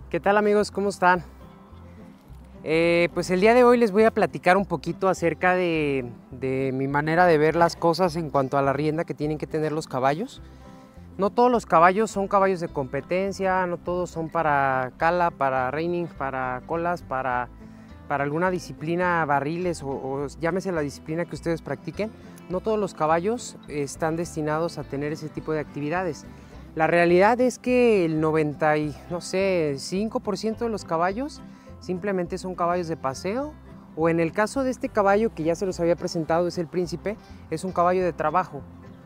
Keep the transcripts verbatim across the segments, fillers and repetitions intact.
¿Qué tal amigos? ¿Cómo están? Eh, pues el día de hoy les voy a platicar un poquito acerca de, de mi manera de ver las cosas en cuanto a la rienda que tienen que tener los caballos. No todos los caballos son caballos de competencia, no todos son para cala, para reining, para colas, para, para alguna disciplina, barriles o, o llámese la disciplina que ustedes practiquen. No todos los caballos están destinados a tener ese tipo de actividades. La realidad es que el noventa y cinco por ciento de los caballos simplemente son caballos de paseo, o en el caso de este caballo que ya se los había presentado, es el Príncipe, es un caballo de trabajo.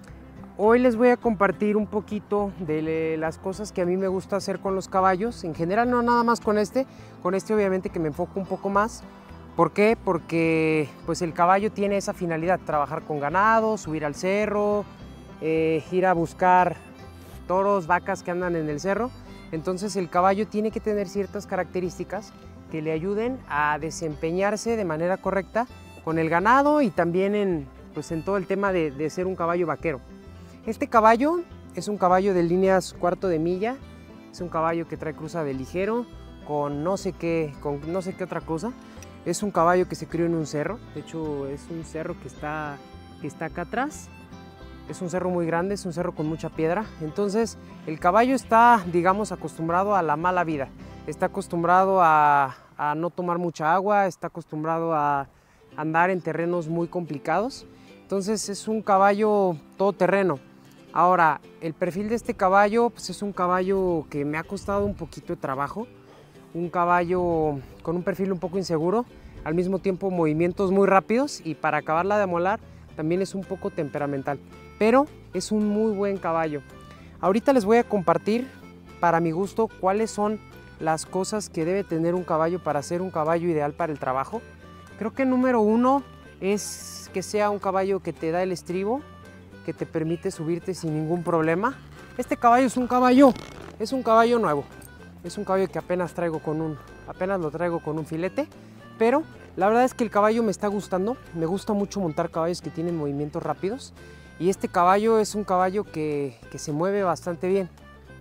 Hoy les voy a compartir un poquito de las cosas que a mí me gusta hacer con los caballos. En general no nada más con este, con este obviamente que me enfoco un poco más. ¿Por qué? Porque pues el caballo tiene esa finalidad, trabajar con ganado, subir al cerro, eh, ir a buscar toros, vacas que andan en el cerro. Entonces el caballo tiene que tener ciertas características que le ayuden a desempeñarse de manera correcta con el ganado y también en, pues en todo el tema de, de ser un caballo vaquero. Este caballo es un caballo de líneas cuarto de milla, es un caballo que trae cruza de ligero con no sé qué, con no sé qué otra cosa. Es un caballo que se crió en un cerro, de hecho es un cerro que está, que está acá atrás. Es un cerro muy grande, es un cerro con mucha piedra. Entonces el caballo está, digamos, acostumbrado a la mala vida. Está acostumbrado a, a no tomar mucha agua, está acostumbrado a andar en terrenos muy complicados. Entonces es un caballo todoterreno. Ahora, el perfil de este caballo pues es un caballo que me ha costado un poquito de trabajo. Un caballo con un perfil un poco inseguro, al mismo tiempo movimientos muy rápidos y para acabarla de amolar también es un poco temperamental. Pero es un muy buen caballo. Ahorita les voy a compartir, para mi gusto, cuáles son las cosas que debe tener un caballo para ser un caballo ideal para el trabajo. Creo que número uno es que sea un caballo que te da el estribo, que te permite subirte sin ningún problema. Este caballo es un caballo, es un caballo nuevo. Es un caballo que apenas traigo con un, apenas lo traigo con un filete, pero la verdad es que el caballo me está gustando. Me gusta mucho montar caballos que tienen movimientos rápidos. Y este caballo es un caballo que, que se mueve bastante bien.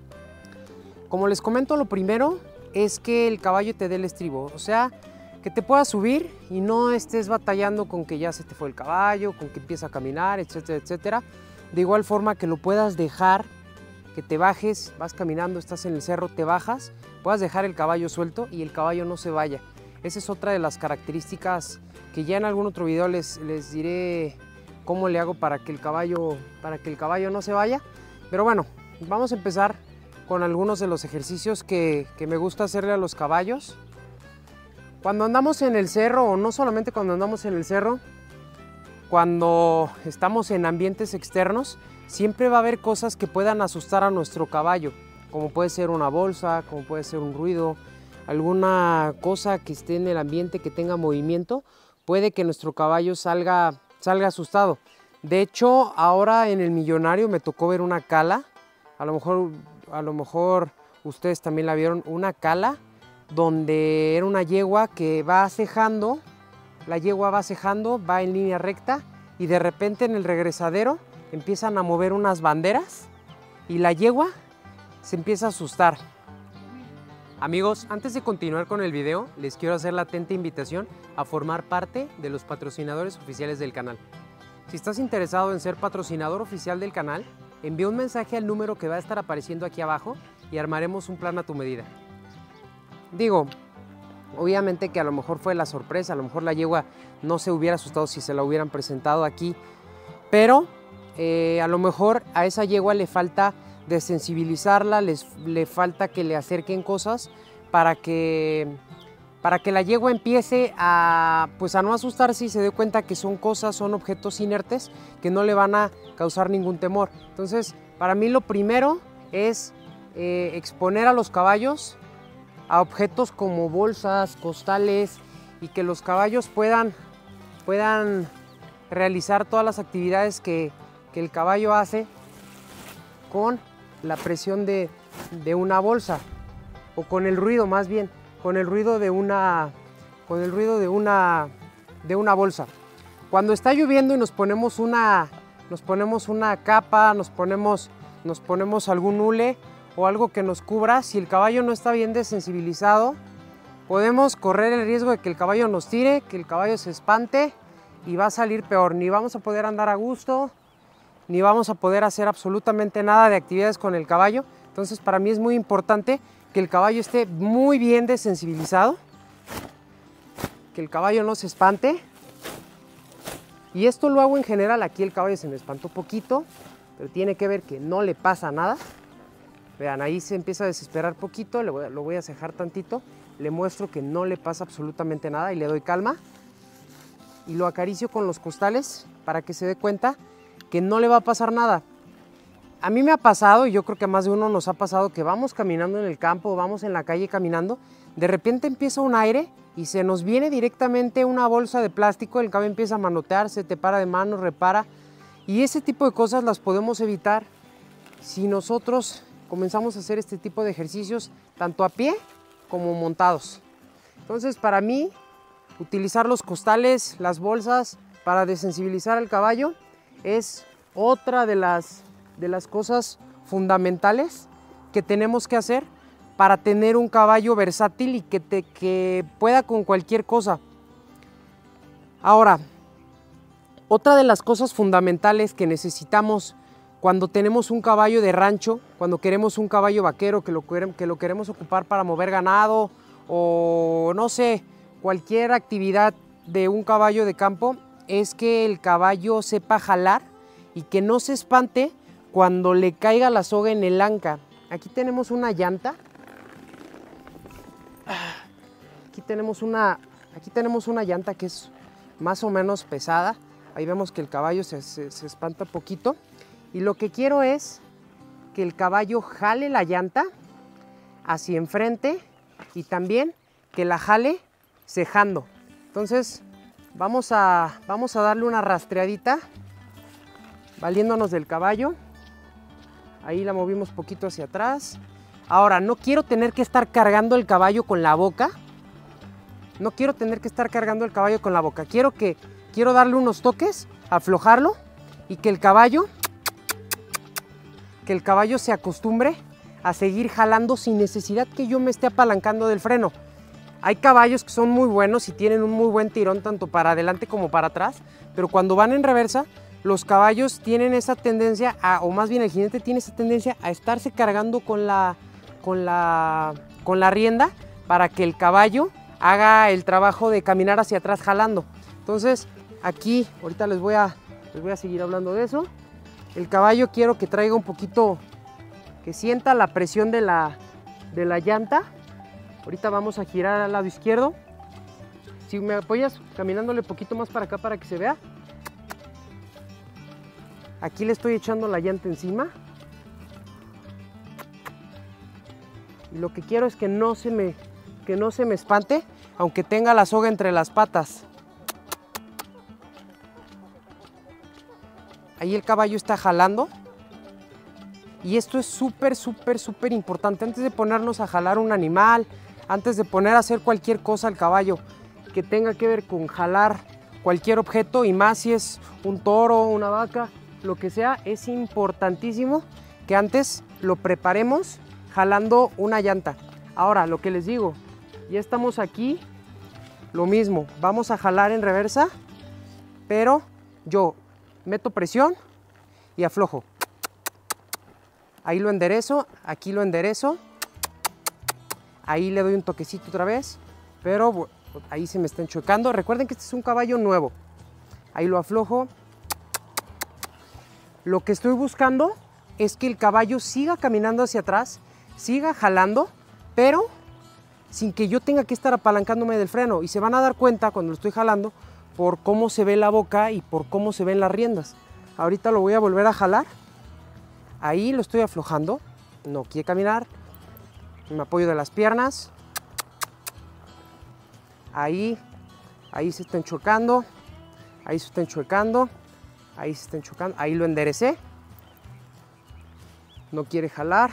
Como les comento, lo primero es que el caballo te dé el estribo, o sea, que te puedas subir y no estés batallando con que ya se te fue el caballo, con que empieza a caminar, etcétera, etcétera. De igual forma que lo puedas dejar, que te bajes, vas caminando, estás en el cerro, te bajas, puedas dejar el caballo suelto y el caballo no se vaya. Esa es otra de las características que ya en algún otro video les, les diré cómo le hago para que el caballo, para que el caballo no se vaya. Pero bueno, vamos a empezar con algunos de los ejercicios que, que me gusta hacerle a los caballos. Cuando andamos en el cerro, o no solamente cuando andamos en el cerro, cuando estamos en ambientes externos, siempre va a haber cosas que puedan asustar a nuestro caballo, como puede ser una bolsa, como puede ser un ruido, alguna cosa que esté en el ambiente que tenga movimiento, puede que nuestro caballo salga salga asustado. De hecho, ahora en el Millonario me tocó ver una cala, a lo mejor, a lo mejor ustedes también la vieron, una cala donde era una yegua que va acejando, la yegua va acejando, va en línea recta y de repente en el regresadero empiezan a mover unas banderas y la yegua se empieza a asustar. Amigos, antes de continuar con el video, les quiero hacer la atenta invitación a formar parte de los patrocinadores oficiales del canal. Si estás interesado en ser patrocinador oficial del canal, envía un mensaje al número que va a estar apareciendo aquí abajo y armaremos un plan a tu medida. Digo, obviamente que a lo mejor fue la sorpresa, a lo mejor la yegua no se hubiera asustado si se la hubieran presentado aquí, pero eh, a lo mejor a esa yegua le falta de sensibilizarla, les, le falta que le acerquen cosas para que, para que la yegua empiece a, pues a no asustarse y se dé cuenta que son cosas, son objetos inertes que no le van a causar ningún temor. Entonces, para mí lo primero es eh, exponer a los caballos a objetos como bolsas, costales y que los caballos puedan, puedan realizar todas las actividades que, que el caballo hace con la presión de, de una bolsa o con el ruido, más bien con el ruido de una con el ruido de una de una bolsa. Cuando está lloviendo y nos ponemos una nos ponemos una capa, nos ponemos nos ponemos algún hule o algo que nos cubra. Si el caballo no está bien desensibilizado, podemos correr el riesgo de que el caballo nos tire, que el caballo se espante y va a salir peor. Ni vamos a poder andar a gusto, ni vamos a poder hacer absolutamente nada de actividades con el caballo. Entonces, para mí es muy importante que el caballo esté muy bien desensibilizado, que el caballo no se espante. Y esto lo hago en general. Aquí el caballo se me espantó poquito, pero tiene que ver que no le pasa nada. Vean, ahí se empieza a desesperar poquito, le voy a, lo voy a cejar tantito, le muestro que no le pasa absolutamente nada y le doy calma. Y lo acaricio con los costales para que se dé cuenta que no le va a pasar nada. A mí me ha pasado, y yo creo que a más de uno nos ha pasado, que vamos caminando en el campo, vamos en la calle caminando, de repente empieza un aire y se nos viene directamente una bolsa de plástico, el caballo empieza a manotearse, te para de mano, repara, y ese tipo de cosas las podemos evitar si nosotros comenzamos a hacer este tipo de ejercicios tanto a pie como montados. Entonces, para mí, utilizar los costales, las bolsas para desensibilizar al caballo es otra de las, de las cosas fundamentales que tenemos que hacer para tener un caballo versátil y que, te, que pueda con cualquier cosa. Ahora, otra de las cosas fundamentales que necesitamos cuando tenemos un caballo de rancho, cuando queremos un caballo vaquero que lo, que lo queremos ocupar para mover ganado o no sé, cualquier actividad de un caballo de campo, es que el caballo sepa jalar y que no se espante cuando le caiga la soga en el anca. Aquí tenemos una llanta. Aquí tenemos una, aquí tenemos una llanta que es más o menos pesada. Ahí vemos que el caballo se, se, se espanta poquito. Y lo que quiero es que el caballo jale la llanta hacia enfrente y también que la jale cejando. Entonces vamos a, vamos a darle una rastreadita valiéndonos del caballo. Ahí la movimos poquito hacia atrás. Ahora, no quiero tener que estar cargando el caballo con la boca. No quiero tener que estar cargando el caballo con la boca. Quiero, que, quiero darle unos toques, aflojarlo y que el caballo, que el caballo se acostumbre a seguir jalando sin necesidad que yo me esté apalancando del freno. Hay caballos que son muy buenos y tienen un muy buen tirón tanto para adelante como para atrás, pero cuando van en reversa, los caballos tienen esa tendencia, a, o más bien el jinete tiene esa tendencia a estarse cargando con la, con la, con la rienda para que el caballo haga el trabajo de caminar hacia atrás jalando. Entonces aquí, ahorita les voy a, les voy a seguir hablando de eso. El caballo quiero que traiga un poquito, que sienta la presión de la, de la llanta. Ahorita vamos a girar al lado izquierdo. Si me apoyas caminándole un poquito más para acá para que se vea. Aquí le estoy echando la llanta encima. Y lo que quiero es que no se me, que no se me espante, aunque tenga la soga entre las patas. Ahí el caballo está jalando. Y esto es súper, súper, súper importante. Antes de ponernos a jalar un animal, antes de poner a hacer cualquier cosa al caballo que tenga que ver con jalar cualquier objeto, y más si es un toro, una vaca, lo que sea, es importantísimo que antes lo preparemos jalando una llanta. Ahora, lo que les digo, ya estamos aquí, lo mismo, vamos a jalar en reversa, pero yo meto presión y aflojo. Ahí lo enderezo, aquí lo enderezo, ahí le doy un toquecito otra vez, pero ahí se me está enchuecando. Recuerden que este es un caballo nuevo. Ahí lo aflojo. Lo que estoy buscando es que el caballo siga caminando hacia atrás, siga jalando, pero sin que yo tenga que estar apalancándome del freno. Y se van a dar cuenta cuando lo estoy jalando por cómo se ve la boca y por cómo se ven las riendas. Ahorita lo voy a volver a jalar. Ahí lo estoy aflojando. No quiere caminar. Me apoyo de las piernas. Ahí, ahí se está enchuecando. Ahí se está enchuecando. Ahí se está enchuecando. Ahí lo enderecé. No quiere jalar.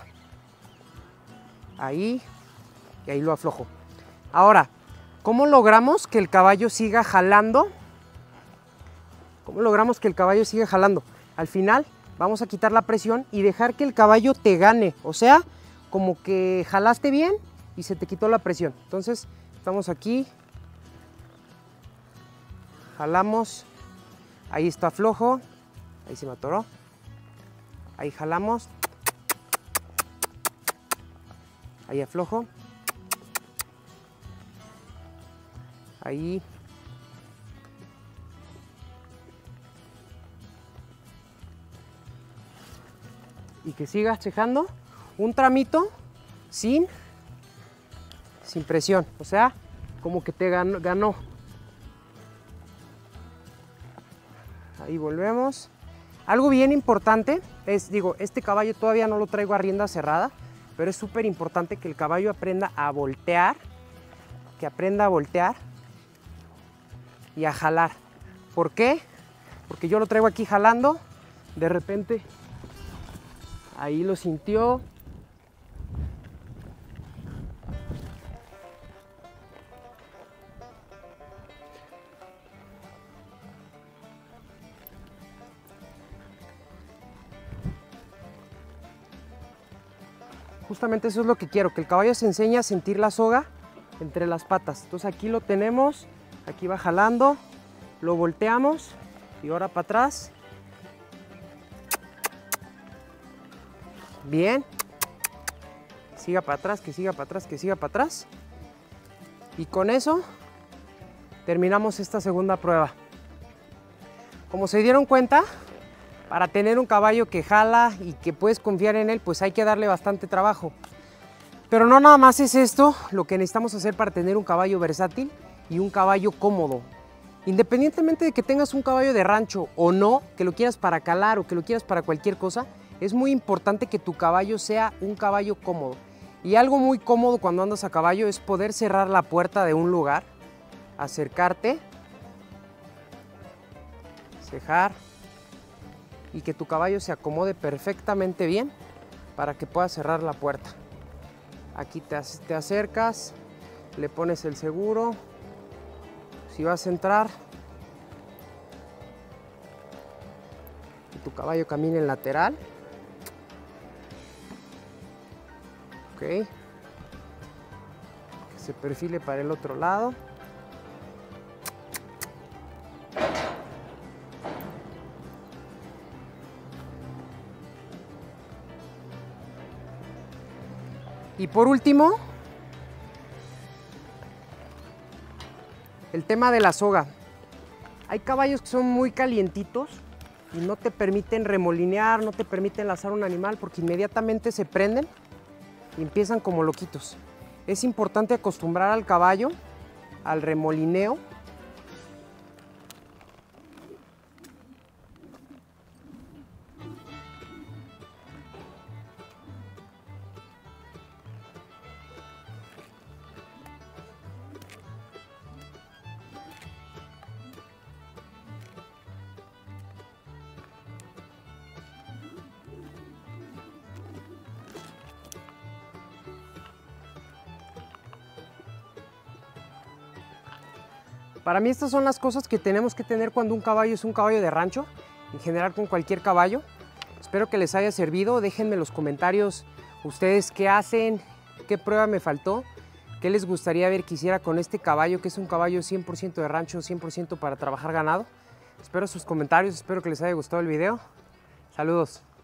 Ahí. Y ahí lo aflojo. Ahora, ¿cómo logramos que el caballo siga jalando? ¿Cómo logramos que el caballo siga jalando? Al final vamos a quitar la presión y dejar que el caballo te gane. O sea, como que jalaste bien y se te quitó la presión. Entonces estamos aquí, jalamos, ahí está flojo, ahí se me atoró, ahí jalamos, ahí aflojo, ahí, y que sigas checando un tramito sin, sin presión, o sea, como que te ganó, ganó. Ahí volvemos. Algo bien importante es, digo, este caballo todavía no lo traigo a rienda cerrada, pero es súper importante que el caballo aprenda a voltear, que aprenda a voltear y a jalar. ¿Por qué? Porque yo lo traigo aquí jalando, de repente ahí lo sintió. Justamente eso es lo que quiero, que el caballo se enseñe a sentir la soga entre las patas. Entonces aquí lo tenemos, aquí va jalando, lo volteamos y ahora para atrás. Bien. Siga para atrás, que siga para atrás, que siga para atrás. Y con eso terminamos esta segunda prueba. Como se dieron cuenta, para tener un caballo que jala y que puedes confiar en él, pues hay que darle bastante trabajo. Pero no nada más es esto lo que necesitamos hacer para tener un caballo versátil y un caballo cómodo. Independientemente de que tengas un caballo de rancho o no, que lo quieras para calar o que lo quieras para cualquier cosa, es muy importante que tu caballo sea un caballo cómodo. Y algo muy cómodo cuando andas a caballo es poder cerrar la puerta de un lugar, acercarte, cejar, y que tu caballo se acomode perfectamente bien para que puedas cerrar la puerta. Aquí te, te acercas, le pones el seguro. Si vas a entrar, y tu caballo camina en lateral. Ok. Que se perfile para el otro lado. Y por último, el tema de la soga. Hay caballos que son muy calientitos y no te permiten remolinear, no te permiten lazar un animal porque inmediatamente se prenden y empiezan como loquitos. Es importante acostumbrar al caballo al remolineo. Para mí estas son las cosas que tenemos que tener cuando un caballo es un caballo de rancho, en general con cualquier caballo. Espero que les haya servido, déjenme en los comentarios ustedes qué hacen, qué prueba me faltó, qué les gustaría ver que hiciera con este caballo, que es un caballo cien por ciento de rancho, cien por ciento para trabajar ganado. Espero sus comentarios, espero que les haya gustado el video. Saludos.